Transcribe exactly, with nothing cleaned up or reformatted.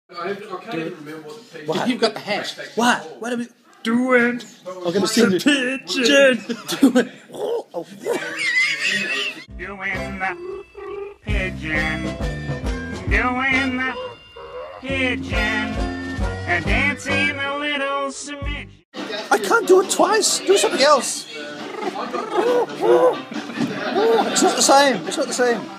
I, I can't even remember what the pigeon. What? You've got the hash. What? What are we doing? I'm going to sing the pigeon. Doing. Oh, oh. Doing the pigeon. Doing the pigeon. And dancing a little smidgeon. I can't do it twice. Do something else. It's not the same. It's not the same.